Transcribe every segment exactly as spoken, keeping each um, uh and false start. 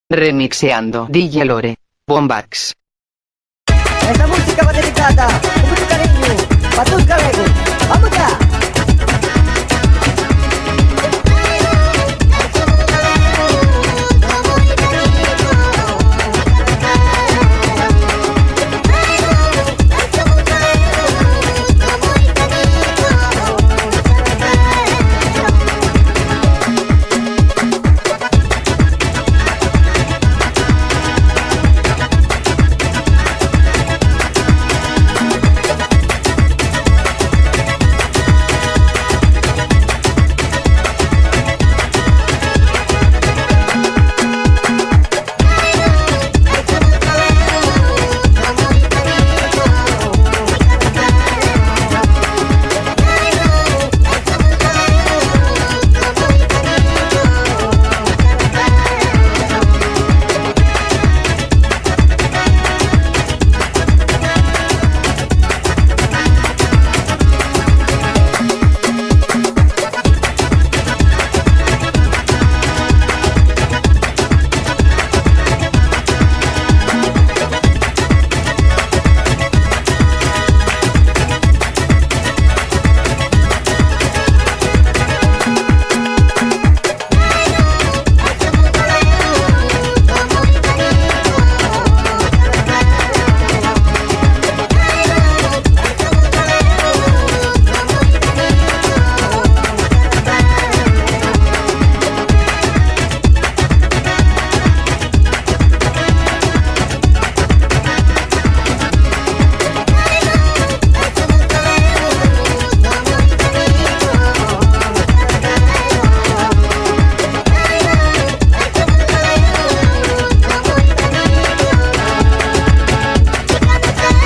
Remixeando D J Lore. Bombax. Esta música va dedicata con mucho cariño para tus cabellos. ¡Vamos ya!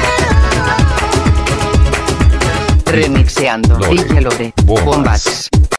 Remixeando D J Lore. Bombax.